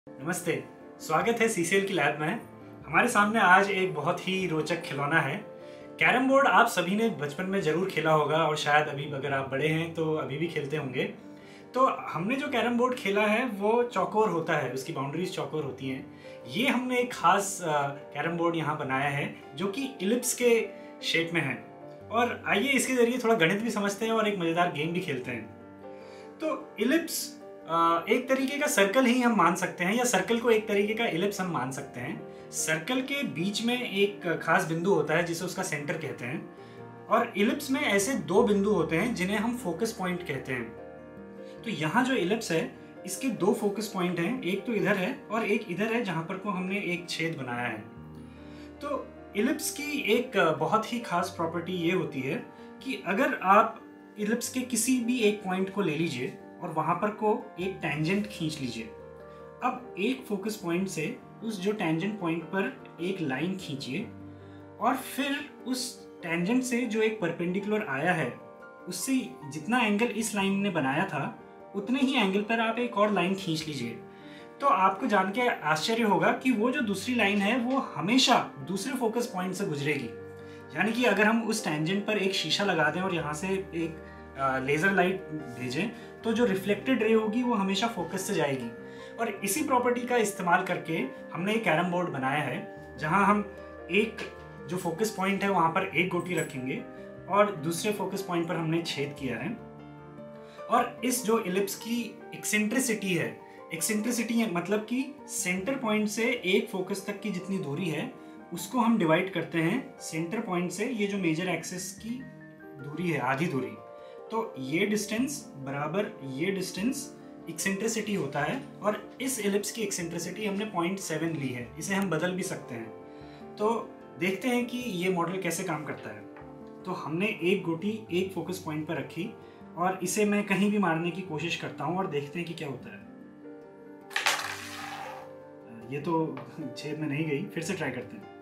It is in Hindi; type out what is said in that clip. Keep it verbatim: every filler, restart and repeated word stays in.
नमस्ते, स्वागत है सीसीएल की लैब में। हमारे सामने आज एक बहुत ही रोचक खिलौना है। कैरम बोर्ड आप सभी ने बचपन में ज़रूर खेला होगा और शायद अभी अगर आप बड़े हैं तो अभी भी खेलते होंगे। तो हमने जो कैरम बोर्ड खेला है वो चौकोर होता है, उसकी बाउंड्रीज चौकोर होती हैं। ये हमने एक खास कैरम बोर्ड यहाँ बनाया है जो कि इलिप्स के शेप में है। और आइए इसके ज़रिए थोड़ा गणित भी समझते हैं और एक मज़ेदार गेम भी खेलते हैं। तो इलिप्स एक तरीके का सर्कल ही हम मान सकते हैं, या सर्कल को एक तरीके का इलिप्स हम मान सकते हैं। सर्कल के बीच में एक खास बिंदु होता है जिसे उसका सेंटर कहते हैं, और इलिप्स में ऐसे दो बिंदु होते हैं जिन्हें हम फोकस पॉइंट कहते हैं। तो यहाँ जो इलिप्स है इसके दो फोकस पॉइंट हैं, एक तो इधर है और एक इधर है जहाँ पर को हमने एक छेद बनाया है। तो इलिप्स की एक बहुत ही खास प्रॉपर्टी ये होती है कि अगर आप इलिप्स के किसी भी एक पॉइंट को ले लीजिए और वहां पर को एक टेंजेंट खींच लीजिए। अब एक फोकस पॉइंट से उस जो टेंजेंट पॉइंट पर एक लाइन खींचिए और फिर उस टेंजेंट से जो एक परपेंडिकुलर आया है उससे जितना एंगल इस लाइन ने बनाया था उतने ही एंगल पर आप एक और लाइन खींच लीजिए। तो आपको जान के आश्चर्य होगा कि वो जो दूसरी लाइन है वो हमेशा दूसरे फोकस पॉइंट से गुजरेगी। यानी कि अगर हम उस टेंजेंट पर एक शीशा लगा दें और यहाँ से एक लेज़र लाइट भेजें तो जो रिफ्लेक्टेड रे होगी वो हमेशा फोकस से जाएगी। और इसी प्रॉपर्टी का इस्तेमाल करके हमने एक कैरम बोर्ड बनाया है जहां हम एक जो फोकस पॉइंट है वहां पर एक गोटी रखेंगे और दूसरे फोकस पॉइंट पर हमने छेद किया है। और इस जो इलिप्स की एक्सेंट्रिसिटी है, एक्सेंट्रिसिटी मतलब कि सेंटर पॉइंट से एक फोकस तक की जितनी दूरी है उसको हम डिवाइड करते हैं सेंटर पॉइंट से ये जो मेजर एक्सिस की दूरी है, आधी दूरी। तो ये डिस्टेंस बराबर ये डिस्टेंस एक्सेंट्रिसिटी होता है, और इस इलिप्स की एक्सेंट्रिसिटी हमने पॉइंट सेवन ली है। इसे हम बदल भी सकते हैं। तो देखते हैं कि ये मॉडल कैसे काम करता है। तो हमने एक गोटी एक फोकस पॉइंट पर रखी और इसे मैं कहीं भी मारने की कोशिश करता हूँ और देखते हैं कि क्या होता है। ये तो छेद में नहीं गई, फिर से ट्राई करते हैं।